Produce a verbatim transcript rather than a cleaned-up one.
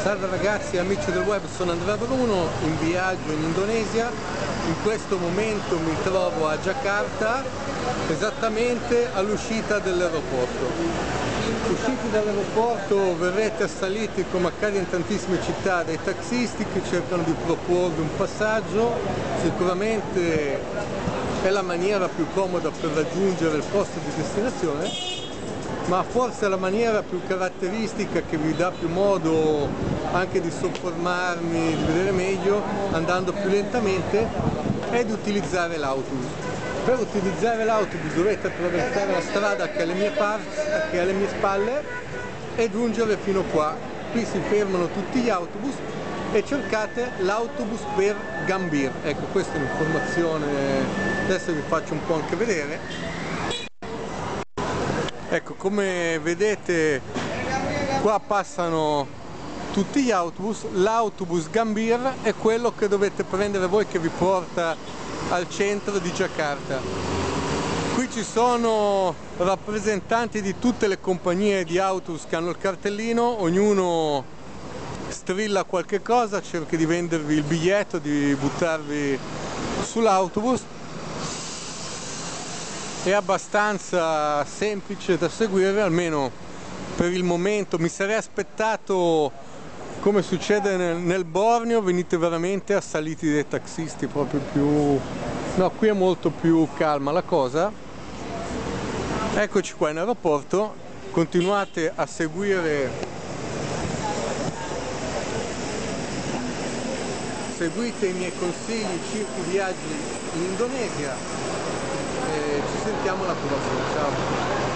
Salve ragazzi e amici del web, sono Andrea Bruno in viaggio in Indonesia. In questo momento mi trovo a Giacarta, esattamente all'uscita dell'aeroporto. Usciti dall'aeroporto verrete assaliti, come accade in tantissime città, dai taxisti che cercano di proporvi un passaggio. Sicuramente è la maniera più comoda per raggiungere il posto di destinazione, ma forse la maniera più caratteristica che vi dà più modo anche di soffermarmi, di vedere meglio andando più lentamente, è di utilizzare l'autobus. Per utilizzare l'autobus dovete attraversare la strada che è alle mie, parti, che è alle mie spalle e giungere fino qua. Qui si fermano tutti gli autobus e cercate l'autobus per Gambir. Ecco, questa è un'informazione, adesso vi faccio un po' anche vedere. Ecco, come vedete qua passano tutti gli autobus. L'autobus Gambir è quello che dovete prendere voi, che vi porta al centro di Giacarta. Qui ci sono rappresentanti di tutte le compagnie di autobus che hanno il cartellino, ognuno strilla qualche cosa, cerca di vendervi il biglietto, di buttarvi sull'autobus. È abbastanza semplice da seguire, almeno per il momento. Mi sarei aspettato, come succede nel, nel Borneo, venite veramente assaliti dai taxisti, proprio più... no, qui è molto più calma la cosa. Eccoci qua in aeroporto, continuate a seguire, seguite i miei consigli circa i viaggi in Indonesia. Ci sentiamo alla prossima, ciao!